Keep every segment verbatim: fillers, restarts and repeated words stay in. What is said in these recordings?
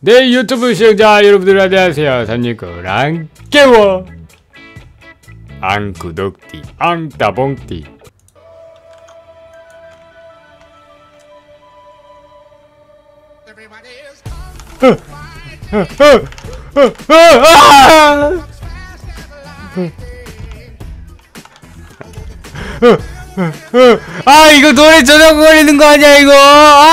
네, 유튜브 시청자 여러분들 안녕하세요. 삼육구랑 깨워 앙구독띠 앙따봉띠. 아, 이거 노래 저작거리는 거 아니야 이거? 아!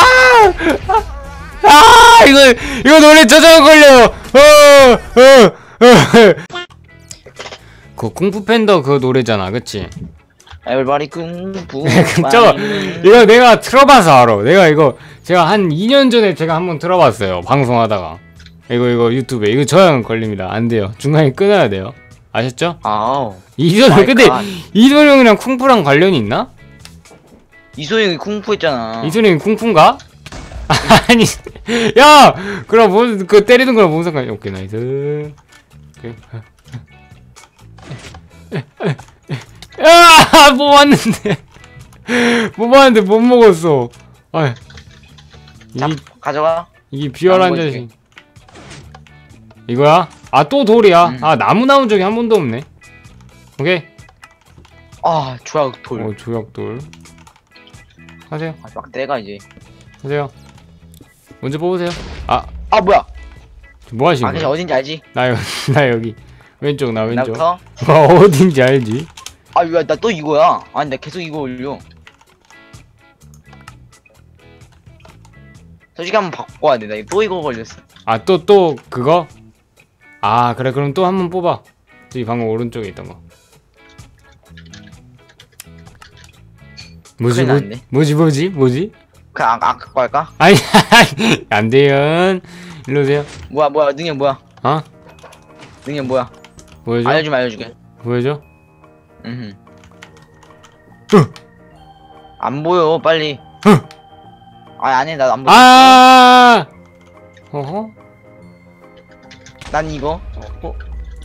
아, 이거 이거 노래 저작 걸려. 어, 어, 어. 그 쿵푸 팬더 그 노래잖아, 그치? Everybody 쿵푸. 저거 이거 내가 틀어봐서 알아. 내가 이거 제가 한 이 년 전에 제가 한번 틀어봤어요. 방송하다가. 이거 이거 유튜브에 이거 저장 걸립니다. 안 돼요. 중간에 끊어야 돼요. 아셨죠? 아우. 이소영 근데 이소영이랑 쿵푸랑 관련이 있나? 이소영이 쿵푸 했잖아. 이소영이 쿵푸인가? 아니, 야, 그럼 뭔 그 때리는 거랑 뭔 상관이야? 오케이, 나이스. 오케이. 야, 뭐 왔는데? 뭐 왔는데 못 먹었어. 아, 자, 이 가져와. 이게 비열한 자식. 이거야? 아, 또 돌이야. 음. 아, 나무 나온 적이 한 번도 없네. 오케이. 아, 조약 돌. 어, 조약 돌. 하세요. 아, 막 때가 이제. 하세요. 먼저 뽑으세요. 아, 아 뭐야? 뭐 하시는 아, 거야? 어딘지 알지? 나 여기, 나 여기. 왼쪽, 나 왼쪽. 나부터? 어, 어딘지 알지? 아, 왜 나 또 이거야? 아니, 나 계속 이거 올려. 솔직히 한번 바꿔야 돼. 나 또 이거 걸렸어. 아, 또, 또, 그거? 아, 그래, 그럼 또 한 번 뽑아. 저기 방금 오른쪽에 있던 거. 뭐지, 뭐, 뭐지, 뭐지, 뭐지? 그냥 아, 아까 거 할까? 아니, 안 돼요. 일로 오세요. 뭐야, 뭐야, 능력 뭐야? 어? 능력 뭐야? 보여줘? 알려주면 알려줄게. 보여줘? 음. 안 보여, 빨리. 아, 아니, 나 안 보여. 아! 어허? 난 이거. 어?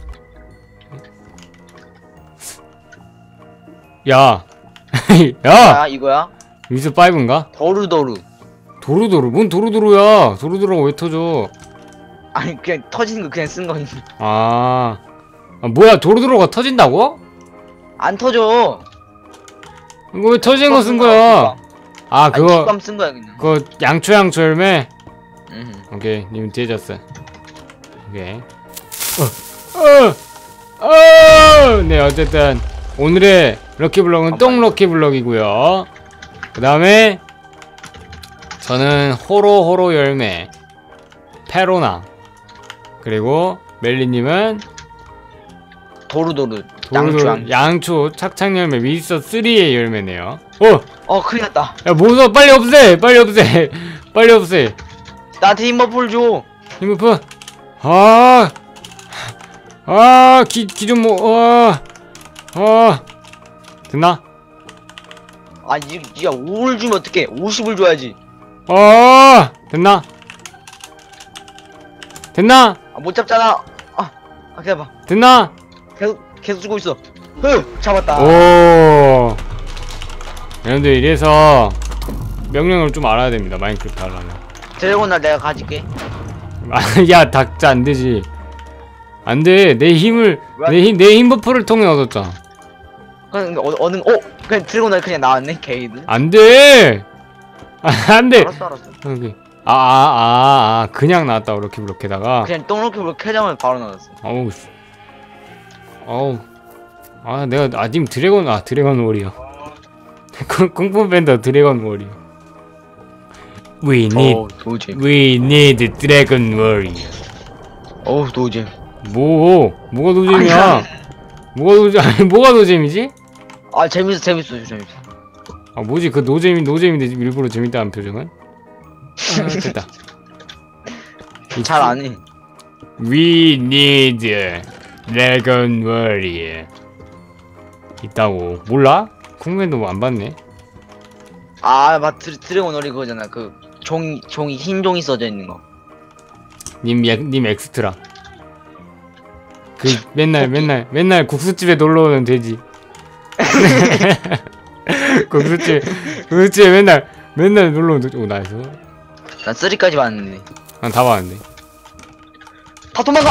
야! 야! 아, 이거야? 위스 파이브인가? 도루도루. 도루도루? 뭔 도루도루야? 도루도루가 왜 터져? 아니, 그냥 터지는 거 그냥 쓴 거. 아, 아 뭐야, 도루도루가 터진다고? 안 터져. 이거 왜 터지는 거 쓴 거야? 아, 그거 kit밤 쓴 거야 그냥. 그거 양초 양초 열매. 음. 오케이, 님 뒤졌어. 오케이. 어, 어, 어. 네, 어쨌든 오늘의 럭키블럭은 똥 럭키블럭이고요. 그 다음에 저는 호로 호로 열매, 페로나, 그리고 멜리님은 도루도루. 도루도루, 양초. 양초 착착 열매 위서 쓰리의 열매네요. 어! 어, 큰일 났다. 야, 무서워. 빨리 없애! 빨리 없애! 빨리 없애! 나한테 힘버프를 줘. 힘버프! 아! 아! 기, 기 좀 뭐, 아! 아! 됐나? 아, 니, 니가 오를 주면 어떡해. 오십을 줘야지. 아! 됐나? 됐나? 아, 못 잡잖아. 아, 아, 기다려봐. 됐나? 계속, 계속 주고 있어. 흐! 잡았다. 오! 여러분들, 이래서 명령을 좀 알아야 됩니다. 마인크래프트 하려면. 드래곤날 내가 가질게. 아, 야, 닥자 안 되지. 안 돼. 내 힘을, 내 힘, 내 힘 버프를 통해 얻었잖아. 그냥, 어, 어느, 어? 그냥 드래곤날 그냥 나왔네, 게이드. 안 돼! 아, 안 돼! 알았어, 알았어. 여기. 아, 아, 아, 아, 그냥 나왔다, 이렇게, 이렇게다가. 그냥 똥놓기로 캐자면 바로 나왔어. 어우, 씨. 어우. 아, 내가, 아, 님 드래곤, 아, 드래곤 워리어. 쿵푸 밴더 드래곤 워리어. We need, 어, 도잼. we need 드래곤 워리어. 어우, 도잼. 뭐, 뭐가 노잼이야? 뭐가 노잼, 아니, 뭐가 노잼이지? 아, 재밌어, 재밌어, 재밌어. 아, 뭐지, 그 노잼이, 노잼인데 일부러 재밌다는 표정은? 아, 됐다. 잘 안 해. We need 드래곤 워리어. 있다고. 몰라? 쿵맨도 뭐 안 봤네. 아, 맞, 드, 드래곤 어리 그거잖아. 그, 종이, 종이, 흰 종이 써져 있는 거. 님, 님 엑스트라. 그, 맨날, 맨날, 맨날 국수집에 놀러 오는 돼지. 국수집, 국수집에 맨날, 맨날 놀러 오는 돼지. 오, 나이스. 난 쓰리까지 봤는데. 난 다 봤는데. 다 도망가.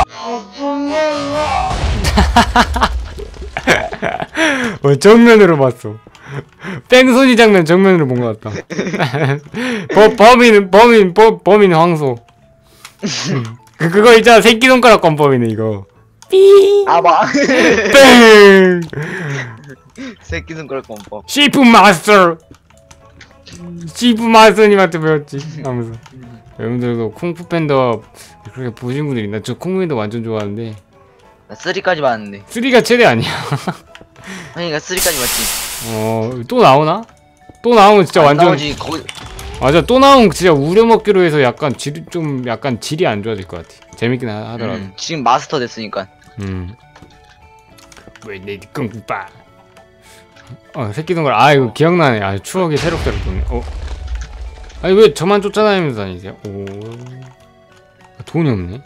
어, 정면으로 봤어. 뺑소니 장면 정면으로 본 것 같다. 버, 범인 범인 버, 범인 황소. 그 그거 있잖아 새끼 손가락 권범이네 이거. 삐. 아 막. 뺑. 새끼 손가락 범법. 시프 마스터. 시프 마스터님한테 배웠지. 하면서. 여러분들도 쿵푸 팬더 그렇게 보신 분들 있나? 저 쿵푸 팬더 완전 좋아하는데. 나 쓰리까지 봤는데. 쓰리가 최대 아니야. 그러니까 쓰리까지 봤지. 어, 또 나오나? 또 나오면 진짜 안 완전 나오지. 거기 맞아. 또 나오면 진짜 우려먹기로 해서 약간 질, 좀 약간 질이 안 좋아질 것 같아. 재밌긴 하, 하더라도. 음, 지금 마스터 됐으니까. 음. 왜 내디 끙꾸빠. 어, 새끼 동걸. 아, 이거 기억나네. 아, 추억이 새록새록 돋네. 어. 아니, 왜 저만 쫓아다니면서 다니세요? 오. 아, 돈이 없네.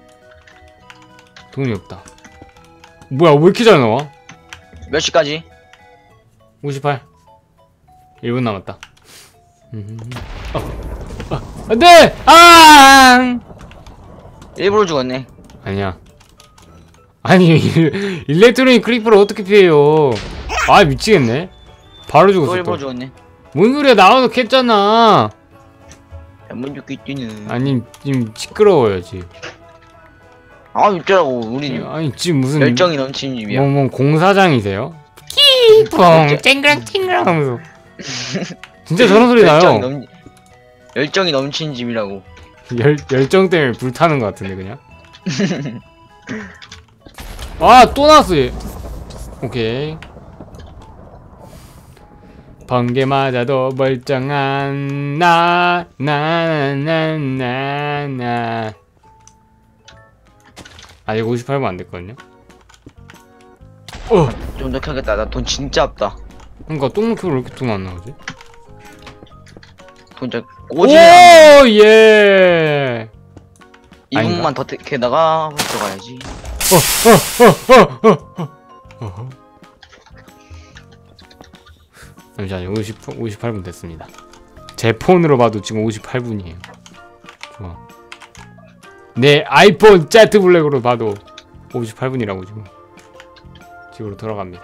돈이 없다. 뭐야, 왜 이렇게 잘 나와? 몇 시까지? 오십팔. 일 분 남았다. 음. 어. 어. 안 돼! 아! 일부러 죽었네. 아니야. 아니, 일렉트로닉 크리퍼를 어떻게 피해요? 아, 미치겠네. 바로 또 죽었어. 일부러 또. 죽었네. 뭔 소리야, 나와서 캤잖아. 한번 죽겠지는. 아니, 지금 시끄러워요, 지금. 아 어쩌라고 우리 아니, 지금 무슨. 열정이 넘치는 집이야. 뭐, 뭐, 공사장이세요? 끼뽕, 쨍그랑 쨍그랑 하면서. 진짜 저런 소리 열정이 나요. 넘 열정이 넘치는 집이라고. 열, 열정 때문에 불타는 것 같은데, 그냥. 아, 또 나왔어, 얘. 오케이. 번개 맞아도 멀쩡한 나, 나, 나, 나, 나. 아직 오십팔 분 안 됐거든요? 어! 좀 더 켜겠다. 나 돈 진짜 없다. 그니까, 똥목표로 왜 이렇게 돈 안 나오지? 돈 진짜 오! 꼬지네. 예! 이 분만 더 캐다가 들어가야지. 어, 어, 어, 어, 어, 어. 잠시만요. 오십, 오십팔 분 됐습니다. 제 폰으로 봐도 지금 오십팔 분이에요. 좋아. 내 아이폰 제트 블랙으로 봐도 오십팔 분이라고 지금. 집으로 돌아갑니다.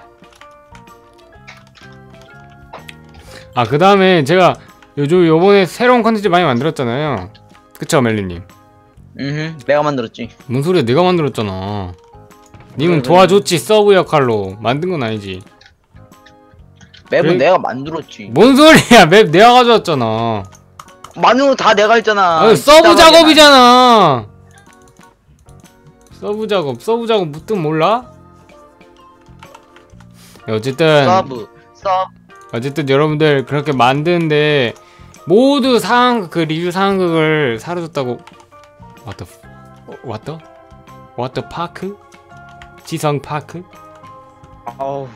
아, 그 다음에 제가 요즘 요번에 새로운 컨텐츠 많이 만들었잖아요. 그쵸, 멜리님? 응, 내가 만들었지. 뭔 소리야, 내가 만들었잖아. 님은 왜, 도와줬지, 서브 역할로. 만든 건 아니지. 맵은 그래? 내가 만들었지. 뭔 소리야, 맵 내가 가져왔잖아. 만든 거 다 내가 했잖아. 아, 서브 이따가게 작업이잖아. 서브 작업, 서브 작업 무슨 몰라? 어쨌든 나- 서브, 서브. 어쨌든 여러분들 그렇게 만드는데 모두 상황 그 리뷰 상황극을 사라졌다고. What the What the What the 파크? 지성 파크? 아우.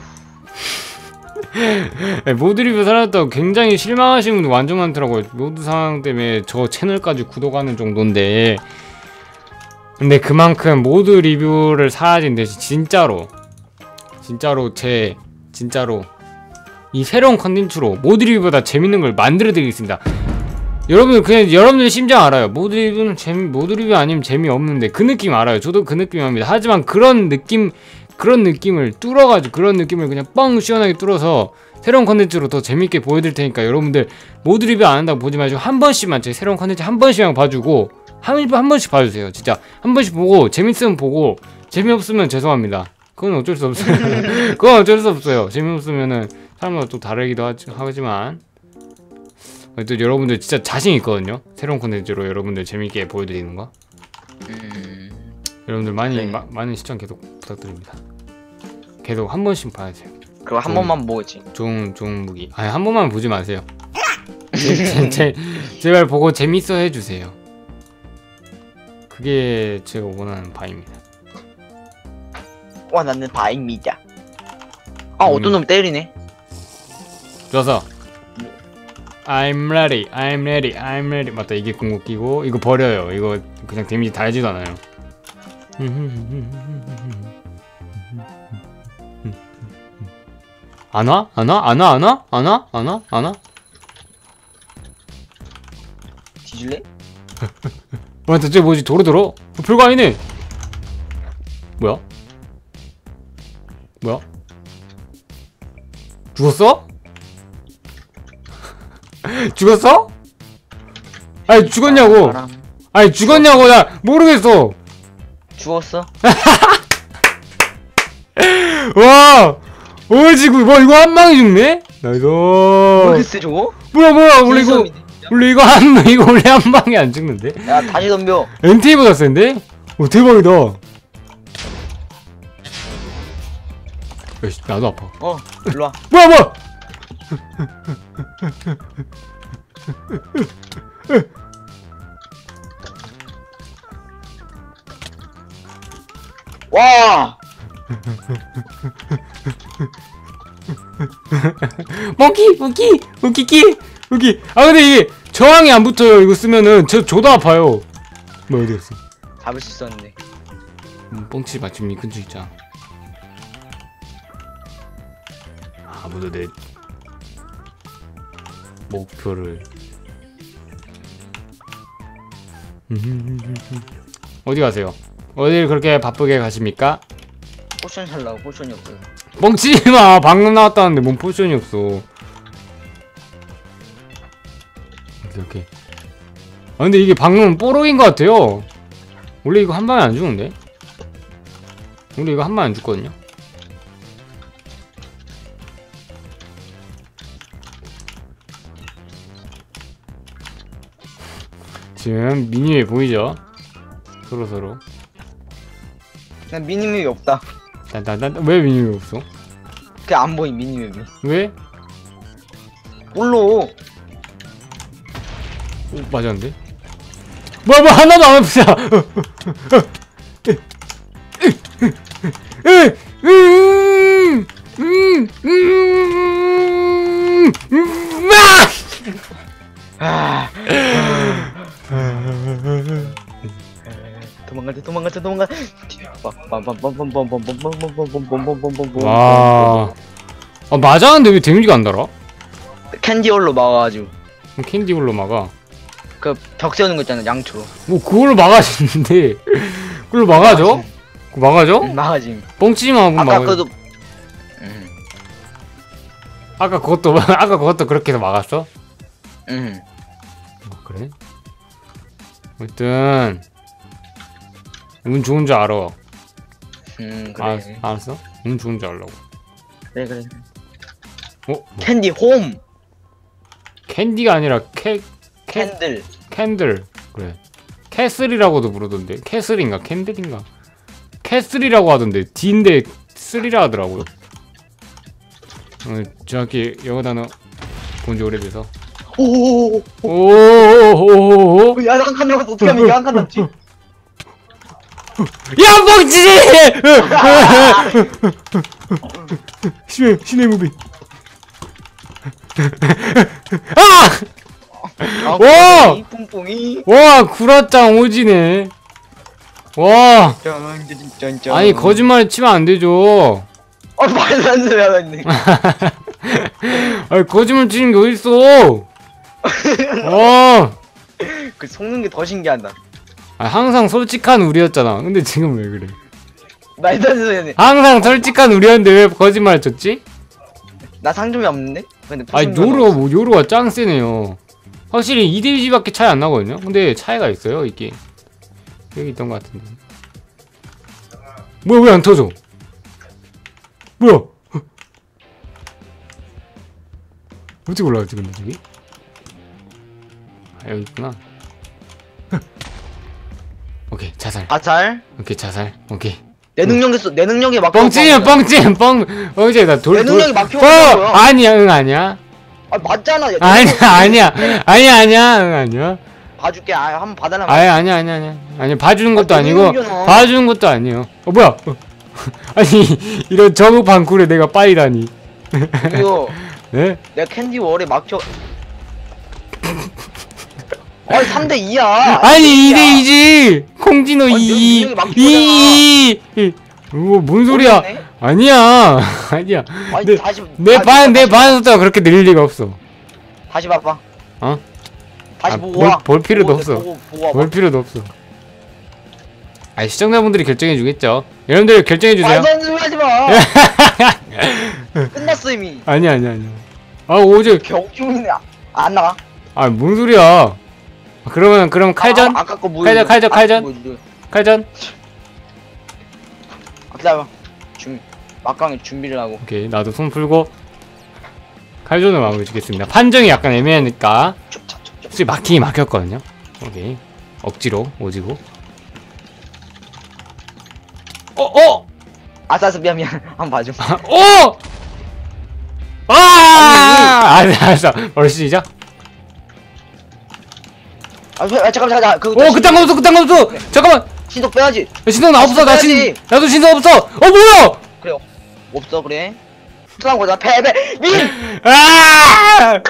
모드 리뷰 사라졌다고 굉장히 실망하시는 분들 완전 많더라고요. 모드 상황 때문에 저 채널까지 구독하는 정도인데. 근데 그만큼 모드 리뷰를 사라진 듯이 진짜로 진짜로 제 진짜로 이 새로운 컨텐츠로 모드 리뷰보다 재밌는 걸 만들어 드리겠습니다. 여러분들 그냥 여러분들 심장 알아요. 모드 리뷰는 재미 모드 리뷰 아니면 재미없는데 그 느낌 알아요. 저도 그 느낌 압니다. 하지만 그런 느낌 그런 느낌을 뚫어가지고 그런 느낌을 그냥 뻥 시원하게 뚫어서 새로운 컨텐츠로 더 재밌게 보여드릴 테니까 여러분들 모드 리뷰 안 한다고 보지 마시고 한 번씩만 제 새로운 컨텐츠 한 번씩만 봐주고 한, 한 번씩 봐주세요. 진짜 한 번씩 보고 재밌으면 보고 재미없으면 죄송합니다. 그건 어쩔 수 없어요. 그건 어쩔 수 없어요. 재미없으면은 사람마다 또 다르기도 하지, 하지만 또 여러분들 진짜 자신 있거든요. 새로운 콘텐츠로 여러분들 재밌게 보여드리는 거. 음... 여러분들 많이 네. 마, 많은 시청 계속 부탁드립니다. 계속 한 번씩 봐주세요. 그럼 한 좀- 번만 보겠지. 좋은 좋은 무기. 아니 한 번만 보지 마세요. 제, 제, 제, 제발 보고 재밌어 해주세요. 그게 제가 원하는 바입니다. 와 나는 바입니다. 아 음. 어떤 놈이 때리네. 좋아서 I'm ready, I'm ready, I'm ready. 맞다, 이게 궁극기고 이거 버려요. 이거 그냥 데미지 달지도 않아요. 안 와? 안 와? 안 와? 안 와? 안 와? 안 와? 안 와? 뒤질래? 맞다, 저 뭐지? 도로도로? 별거 아니네. 뭐야? 뭐야? 죽었어? 죽었어? 아니 죽었냐고. 바람. 아니 죽었냐고. 나 모르겠어. 죽었어? 와 오지구 뭐 이거 한 방에 죽네? 나이스. 모르겠어 저거? 뭐야 뭐야 원래 이거 진수함이네, 진짜. 원래 이거 한 이거 원래 한 방에 안 죽는데? 야 다시 덤벼. 엔티보다 센데? 오 대박이다. 에이씨 나도 아파. 어 일로와. 뭐야 뭐야? 와! 몽키 몽키 몽키키 몽키. 아 근데 이게 저항이 안 붙어요. 이거 쓰면은 저 저도 아파요. 뭐 어디 갔어? 잡을 수 있었는데. 음, 뻥치 마침 이 근처 있잖아. 아무도 내 목표를 어디 가세요? 어딜 그렇게 바쁘게 가십니까? 포션 살라고 포션이 없어요. 뻥치지마. 방금 나왔다는데 뭔 포션이 없어. 오케이 오케이. 아 근데 이게 방금은 뽀록인 것 같아요. 원래 이거 한 방에 안 죽는데? 원래 이거 한 방에 안 죽거든요? 지금 미니맵 보이죠? 서로서로 난 미니맵이 없다. 딴딴딴. 왜 미니맵 없어? 그냥 안 보임 미니맵이. 왜? 몰라. 오, 맞았는데? 뭐야 뭐 하나도 안 아프자. 아. 도망가자 도망가자 도망가자. 와. 아 맞았는데 왜 데미지가 안 달아? 캔디홀로 막아가지고 캔디홀로 막아. 그 벽 세우는 거 있잖아 양초. 뭐 그걸로 막아지는데 그걸로 막아줘? 그거 막아줘? 응, 막아짐. 뻥치지마. 아까 막아. 그도. 응. 아까 그것도 아까 그것도 그렇게 해서 막았어? 응. 어, 그래? 어쨌든 운 좋은 줄 알아. 음 그래. 알았어, 알았어? 운 좋은 줄 알라고. 그래 그래. 어? 뭐. 캔디 홈. 캔디가 아니라 캐 캐 캔들. 캔들. 그래. 캐슬이라고도 부르던데. 캐슬인가 캔들인가? 캐슬이라고 하던데. D인데 쓰리라 하더라고요. 어, 정확히 영어 단어 본지 오래돼서. 오오오오. 오오오오오. 야 한 칸 남았어. 어떻게 하면 한 칸 남지? 야 뻥치지! 신의 신의 무비. 아! 와! 뿡뿡이. 와 구라짱 오지네. 와. 짠짠짠짠. 아니 거짓말 치면 안 되죠. 어 말도 안 소리 하고 있네. 아니 거짓말 치는 게 어딨어. 와. 그 속는 게 더 신기하다. 아, 항상 솔직한 우리였잖아. 근데 지금 왜 그래? 말도 안 소리 하네. 항상 솔직한 우리였는데 왜 거짓말 쳤지? 나 상점이 없는데? 근데 아니 포션이 요로 없어. 뭐 요로가 짱 세네요. 확실히 이 대 이밖에 차이 안 나거든요. 근데 차이가 있어요 이게. 여기 있던 것 같은데. 뭐야 왜 안 터져? 뭐야? 어떻게 올라갔지 근데 저기? 아 여기 있구나. 오케이 자살. 아살? 오케이 자살. 오케이. 내 능력에 써. 내 능력에 막혀. 뻥치면 뻥치면 뻥. 어제 나돌 내 능력이 막혀 어 있는 거야. 아니야 응 아니야. 아 맞잖아. 얘 아니야 능력이 아니야 아니야 아니야 응 아니야. 봐줄게. 아 한번 받아라. 아니야 아니야 아니야 아니야 아니 봐주는 것도 아, 아니고 능력이잖아. 봐주는 것도 아니에요. 어 뭐야? 어. 아니 이런 저급 방쿨에 내가 빠이다니. 이거 네? 내가 캔디 월에 막혀. 아니 삼 대 이야. 아니 이 대 이지. 콩진호 아니, 이. 능력이 막힌 이. 뭐뭔 소리야? 모르겠네. 아니야 아니야. 아니 내- 다시 내 다시 반 내 다시 반 속도가 그렇게 느릴 리가 없어. 다시 봐봐. 어? 다시 아, 보고 볼- 와. 볼 필요도 보고, 없어. 보고, 보고 와봐. 볼 필요도 없어. 아 시청자분들이 결정해 주겠죠. 여러분들 결정해 주세요. 말도 안 되는 소리 하지 마. 끝났어 이미. 아니 아니 아니. 아 어제 경중이네. 안 나가. 아 뭔 소리야? 아, 그러면 그럼 칼전? 아, 아까 거 뭐? 칼전 칼전 칼전 칼전. 아, 기다려. 준 막강에 준비를 하고. 오케이 나도 손 풀고 칼전을 마무리 짓겠습니다. 판정이 약간 애매하니까 솔직히 막히긴 막혔거든요. 오케이 억지로 오지고. 어 어. 아싸 아싸 미안 미안. 한번 봐줘. 어. 아! 알았어 알았어. 얼른 시작. 아, 아 잠깐만 잠깐만. 그 오 그딴 거 없어 그딴 거 없어. 잠깐만. 신속 빼야지. 신동 나 없어 나 신. 빼야지. 나도 신동 없어. 어 뭐야? 그래. 없어 그래. 수상 거자 패배 민. 아!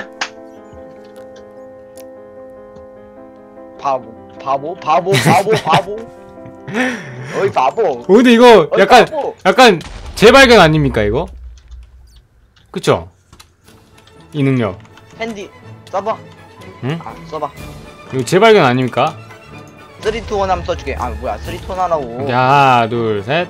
바보 바보 바보 바보 바보. 어이 바보. 어, 근데 이거 어이, 약간 바보. 약간 재발견 아닙니까 이거? 그쵸? 이 능력 핸디 써봐. 응? 아 써봐. 이거 재발견 아닙니까? 쓰리 투 원 하면 써줄게. 아 뭐야 쓰리 투 원 하라고. 하나 둘 셋.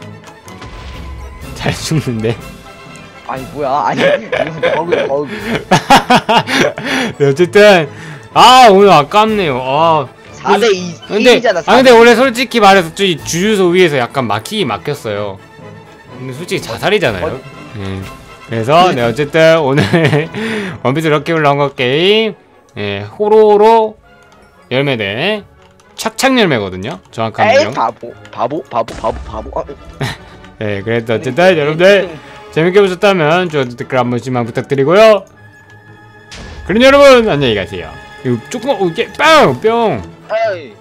잘 죽는데. 아니 뭐야 아니 이건 버그 버그. 네, 어쨌든 아 오늘 아깝네요. 아 사 대 이 근데 이잖아. 아 근데 원래 솔직히 말해서 주, 주유소 위에서 약간 막히기 막혔어요. 근데 솔직히 자살이잖아요. 어디? 예. 그래서 네 어쨌든 오늘 원피스 럭키 블랑거 게임 예 호로로 열매대 착착 열매거든요. 정확한 에이 내용. 바보 바보 바보 바보 바보. 아, 네 그래도 어쨌든 여러분들 재밌게 보셨다면 좋아요 댓글 한 번씩만 부탁드리고요. 그럼 여러분 안녕히 가세요. 이거 조금 어 이게 빵 뿅. 에이